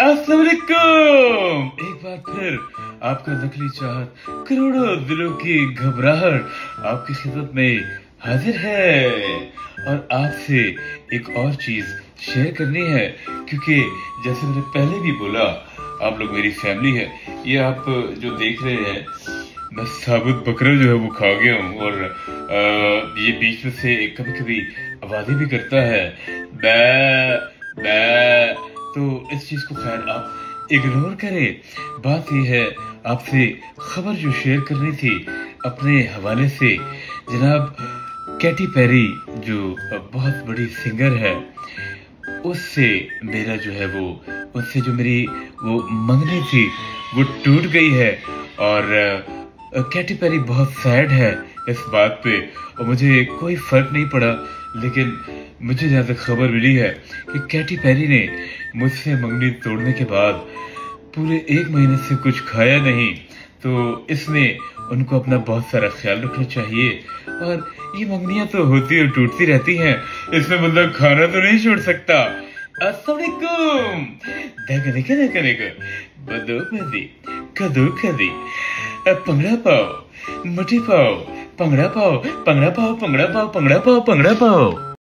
अस्सलाम वालेकुम। एक बार फिर आपका नकली चाहत, करोड़ों दिलों की घबराहट आपकी खिदमत में हाजिर है और आपसे एक और चीज शेयर करनी है, क्योंकि जैसे मैंने पहले भी बोला, आप लोग मेरी फैमिली है। ये आप जो देख रहे हैं, मैं साबुत बकरा जो है वो खा गया हूँ और ये बीच में से कभी कभी आवाजें भी करता है, बै बै। तो इस चीज को खैर आप इग्नोर करें। बात यह है, आपसे खबर जो शेयर करनी थी अपने हवाले से, जनाब कैटी पेरी जो बहुत बड़ी सिंगर है, उससे मेरा जो है वो, उससे जो मेरी वो मंगनी थी वो टूट गई है। और कैटी पेरी बहुत सैड है इस बात पे और मुझे कोई फर्क नहीं पड़ा, लेकिन मुझे जहाँ तक खबर मिली है कि कैटी पेरी ने मुझसे मंगनी तोड़ने के बाद पूरे 1 महीने से कुछ खाया नहीं, तो इसमें उनको अपना बहुत सारा ख्याल रखना चाहिए। और ये मंगनियां तो होती और टूटती रहती हैं, इसमें बंदा खाना तो नहीं छोड़ सकता। अस्सलाम वालेकुम। बदूक में दी कदू कदी पंगड़ा पाओ, मुठी पाओ, पंगड़ा पाओ, पंगड़ा पाओ, पंगड़ा पाओ, पंगड़ा पाओ, पंगड़ा पाओ।